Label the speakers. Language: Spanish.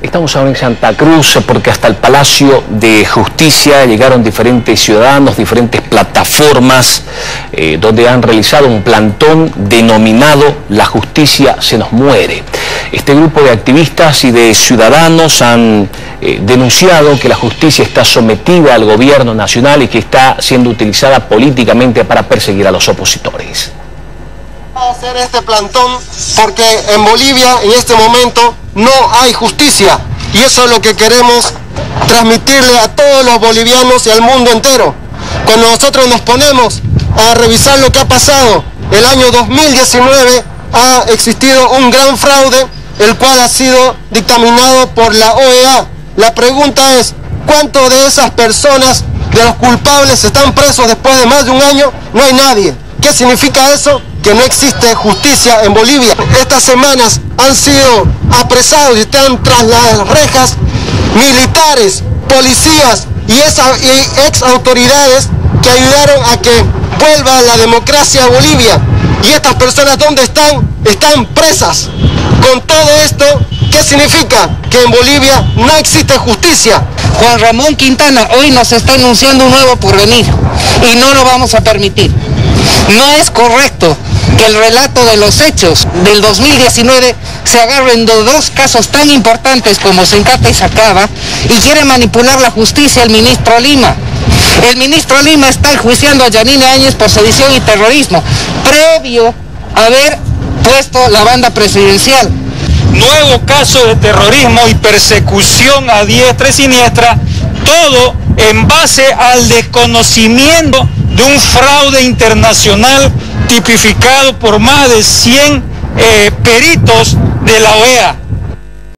Speaker 1: Estamos ahora en Santa Cruz porque hasta el Palacio de Justicia llegaron diferentes ciudadanos, diferentes plataformas donde han realizado un plantón denominado La Justicia se nos muere. Este grupo de activistas y de ciudadanos han denunciado que la justicia está sometida al gobierno nacional y que está siendo utilizada políticamente para perseguir a los opositores.
Speaker 2: Vamos a hacer este plantón porque en Bolivia en este momento no hay justicia y eso es lo que queremos transmitirle a todos los bolivianos y al mundo entero. Cuando nosotros nos ponemos a revisar lo que ha pasado, el año 2019 ha existido un gran fraude, el cual ha sido dictaminado por la OEA. La pregunta es, ¿cuántos de esas personas, de los culpables, están presos después de más de un año? No hay nadie. ¿Qué significa eso? Que no existe justicia en Bolivia. Estas semanas han sido apresados y están tras las rejas militares, policías y ex autoridades que ayudaron a que vuelva la democracia a Bolivia. Y estas personas, ¿dónde están? Están presas. Con todo esto, ¿qué significa? Que en Bolivia no existe justicia.
Speaker 3: Juan Ramón Quintana hoy nos está anunciando un nuevo porvenir y no lo vamos a permitir. No es correcto que el relato de los hechos del 2019 se agarren de dos casos tan importantes como Sencata y Sacaba y quiere manipular la justicia el ministro Lima. El ministro Lima está enjuiciando a Yanine Áñez por sedición y terrorismo, previo a haber puesto la banda presidencial.
Speaker 4: Nuevo caso de terrorismo y persecución a diestra y siniestra, todo en base al desconocimiento de un fraude internacional tipificado por más de 100 peritos de la OEA.